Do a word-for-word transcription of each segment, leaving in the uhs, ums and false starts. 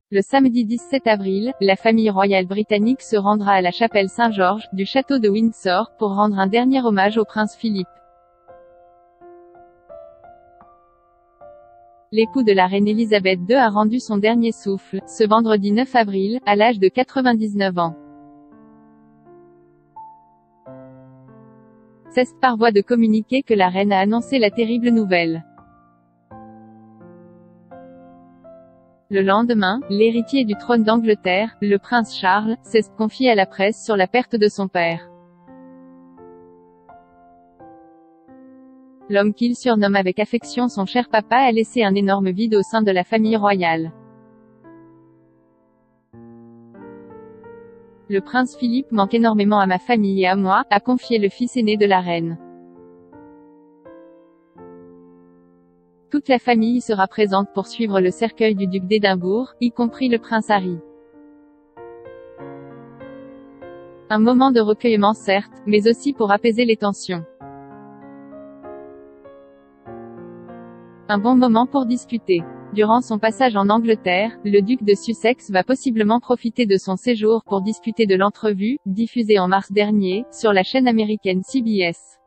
Le samedi dix-sept avril, la famille royale britannique se rendra à la chapelle Saint-Georges, du château de Windsor, pour rendre un dernier hommage au prince Philippe. L'époux de la reine Elisabeth deux a rendu son dernier souffle, ce vendredi neuf avril, à l'âge de quatre-vingt-dix-neuf ans. C'est par voie de communiqué que la reine a annoncé la terrible nouvelle. Le lendemain, l'héritier du trône d'Angleterre, le prince Charles, s'est confié à la presse sur la perte de son père. L'homme qu'il surnomme avec affection son cher papa a laissé un énorme vide au sein de la famille royale. Le prince Philippe manque énormément à ma famille et à moi, a confié le fils aîné de la reine. Toute la famille sera présente pour suivre le cercueil du duc d'Édimbourg, y compris le prince Harry. Un moment de recueillement certes, mais aussi pour apaiser les tensions. Un bon moment pour discuter. Durant son passage en Angleterre, le duc de Sussex va possiblement profiter de son séjour pour discuter de l'entrevue, diffusée en mars dernier, sur la chaîne américaine C B S.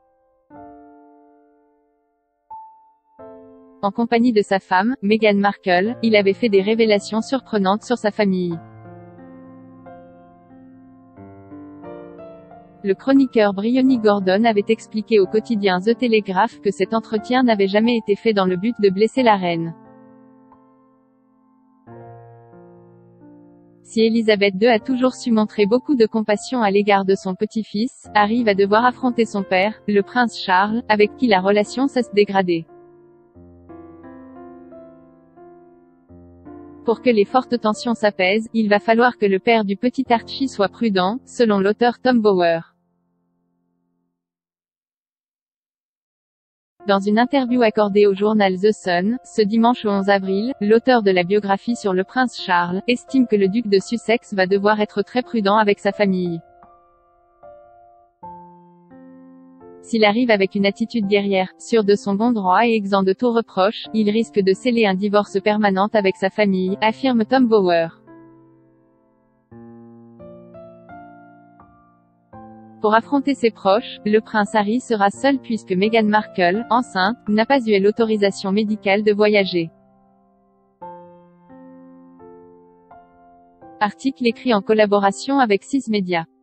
En compagnie de sa femme, Meghan Markle, il avait fait des révélations surprenantes sur sa famille. Le chroniqueur Bryony Gordon avait expliqué au quotidien The Telegraph que cet entretien n'avait jamais été fait dans le but de blesser la reine. Si Elisabeth deux a toujours su montrer beaucoup de compassion à l'égard de son petit-fils, Harry va devoir affronter son père, le prince Charles, avec qui la relation s'est dégradée. Pour que les fortes tensions s'apaisent, il va falloir que le père du petit Archie soit prudent, selon l'auteur Tom Bower. Dans une interview accordée au journal The Sun, ce dimanche onze avril, l'auteur de la biographie sur le prince Charles, estime que le duc de Sussex va devoir être très prudent avec sa famille. S'il arrive avec une attitude guerrière, sûr de son bon droit et exempt de tout reproche, il risque de sceller un divorce permanent avec sa famille, affirme Tom Bower. Pour affronter ses proches, le prince Harry sera seul puisque Meghan Markle, enceinte, n'a pas eu l'autorisation médicale de voyager. Article écrit en collaboration avec six Médias.